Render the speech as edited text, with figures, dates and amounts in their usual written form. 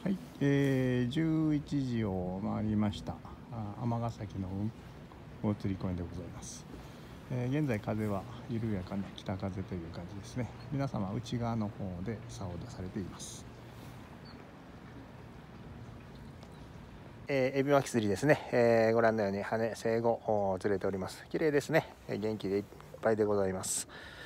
はい、11時を回りました。尼崎の大釣り公園でございます。現在風は緩やかな北風という感じですね。皆様内側の方で竿を出されています。エビ巻き釣りですね。ご覧のように羽生後釣れております。綺麗ですね。元気でいっぱいでございます。